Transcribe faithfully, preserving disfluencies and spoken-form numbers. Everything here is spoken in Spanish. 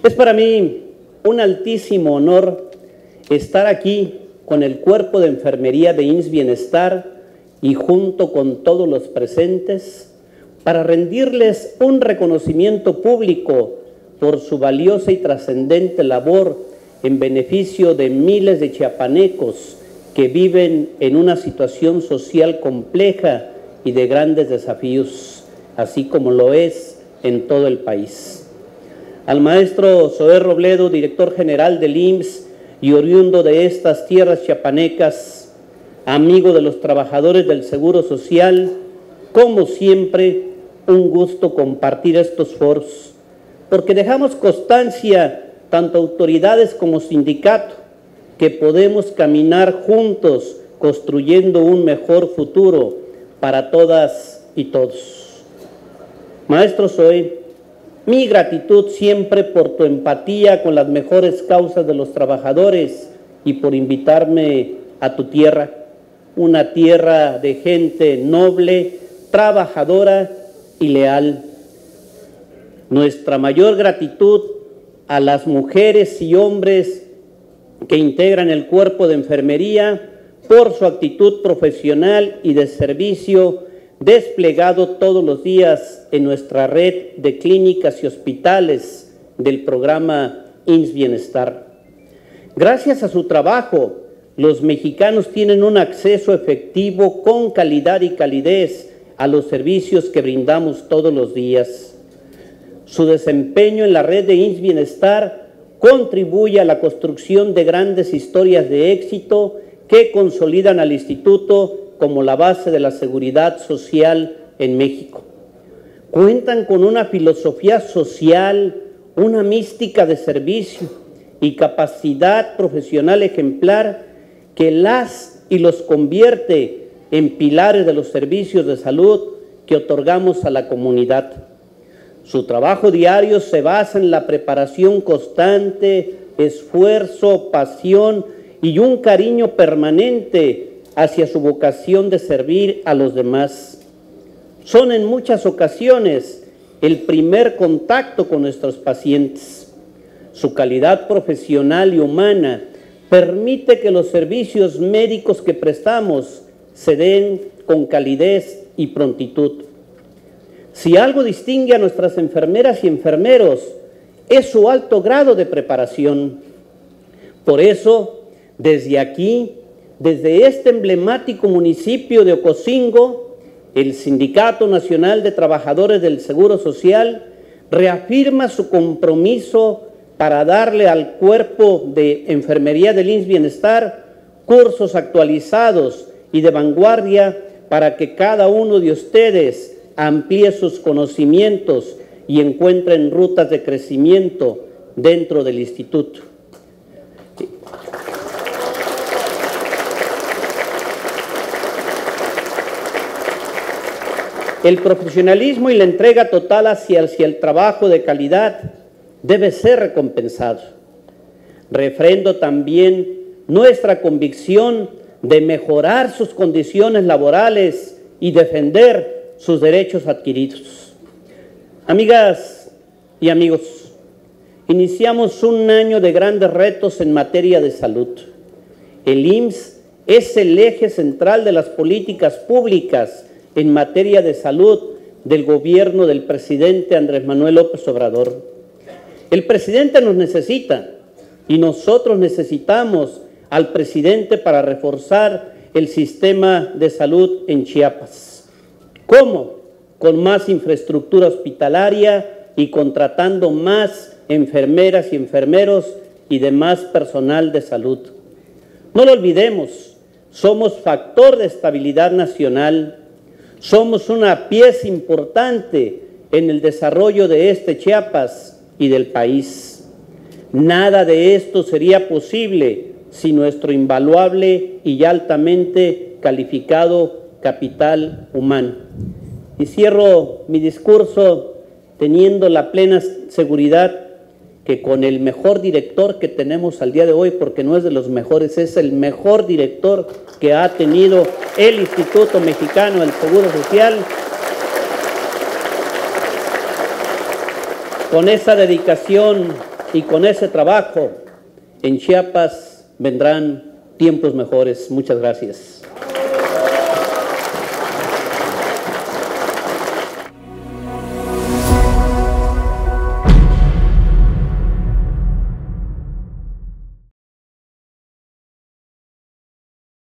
Es para mí un altísimo honor estar aquí con el cuerpo de enfermería de I M S S Bienestar y junto con todos los presentes para rendirles un reconocimiento público por su valiosa y trascendente labor en beneficio de miles de chiapanecos que viven en una situación social compleja y de grandes desafíos, así como lo es en todo el país. Al maestro Zoé Robledo, director general del I M S S y oriundo de estas tierras chiapanecas, amigo de los trabajadores del Seguro Social, como siempre, un gusto compartir estos foros, porque dejamos constancia, tanto autoridades como sindicato, que podemos caminar juntos construyendo un mejor futuro para todas y todos. Maestro Zoé, mi gratitud siempre por tu empatía con las mejores causas de los trabajadores y por invitarme a tu tierra, una tierra de gente noble, trabajadora y leal. Nuestra mayor gratitud a las mujeres y hombres que integran el cuerpo de enfermería por su actitud profesional y de servicio desplegado todos los días en nuestra red de clínicas y hospitales del programa I M S S Bienestar. Gracias a su trabajo, los mexicanos tienen un acceso efectivo con calidad y calidez a los servicios que brindamos todos los días. Su desempeño en la red de I M S S Bienestar contribuye a la construcción de grandes historias de éxito que consolidan al Instituto como la base de la seguridad social en México. Cuentan con una filosofía social, una mística de servicio y capacidad profesional ejemplar que las y los convierte en pilares de los servicios de salud que otorgamos a la comunidad. Su trabajo diario se basa en la preparación constante, esfuerzo, pasión y un cariño permanente hacia su vocación de servir a los demás. Son en muchas ocasiones el primer contacto con nuestros pacientes. Su calidad profesional y humana permite que los servicios médicos que prestamos se den con calidez y prontitud. Si algo distingue a nuestras enfermeras y enfermeros es su alto grado de preparación. Por eso, desde aquí, desde este emblemático municipio de Ocosingo, el Sindicato Nacional de Trabajadores del Seguro Social reafirma su compromiso para darle al cuerpo de enfermería del I M S S Bienestar cursos actualizados y de vanguardia para que cada uno de ustedes amplíe sus conocimientos y encuentren rutas de crecimiento dentro del instituto. El profesionalismo y la entrega total hacia, hacia el trabajo de calidad debe ser recompensado. Refrendo también nuestra convicción de mejorar sus condiciones laborales y defender sus derechos adquiridos. Amigas y amigos, iniciamos un año de grandes retos en materia de salud. El I M S S es el eje central de las políticas públicas en materia de salud del gobierno del presidente Andrés Manuel López Obrador. El presidente nos necesita y nosotros necesitamos al presidente para reforzar el sistema de salud en Chiapas. ¿Cómo? Con más infraestructura hospitalaria y contratando más enfermeras y enfermeros y demás personal de salud. No lo olvidemos, somos factor de estabilidad nacional. Somos una pieza importante en el desarrollo de este Chiapas y del país. Nada de esto sería posible sin nuestro invaluable y altamente calificado capital humano. Y cierro mi discurso teniendo la plena seguridad que con el mejor director que tenemos al día de hoy, porque no es de los mejores, es el mejor director que ha tenido el Instituto Mexicano del Seguro Social, con esa dedicación y con ese trabajo en Chiapas vendrán tiempos mejores. Muchas gracias.